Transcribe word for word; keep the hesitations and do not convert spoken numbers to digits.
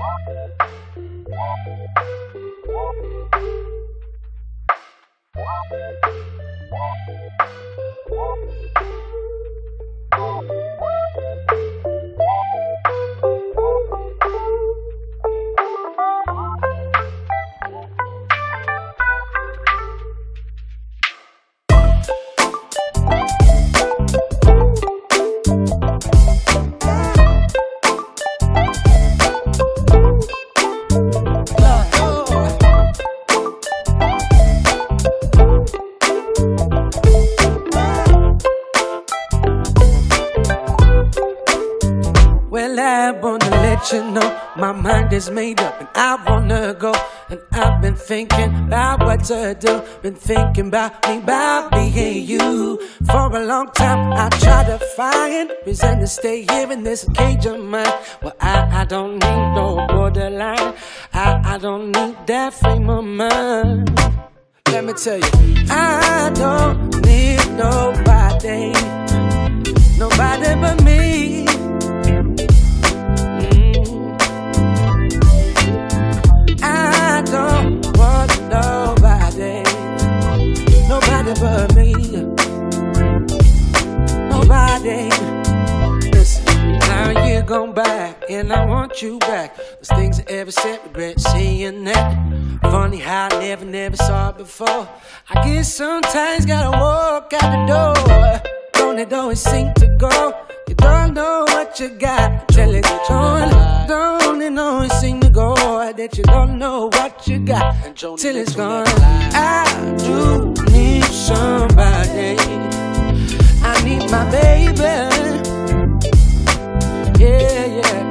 Well, I wanna let you know my mind is made up and I wanna go. And I've been thinking about what to do. Been thinking about me, about me and you. For a long time I tried to find reason to stay here in this cage of mine. Well, I, I don't need no borderline. I, I don't need that frame of mind. Let me tell you, I don't need nobody, nobody but me. I don't want nobody, nobody but me. Nobody. Listen, now you're gone back, and I want you back. Those things I ever said, regret seeing that. Funny how I never, never saw it before. I guess sometimes gotta walk out the door. Don't it always seem to go? You don't know what you got till it's gone. Don't it always seem to go that you don't know what you got till it's gone. I do need somebody. I need my baby. Yeah, yeah.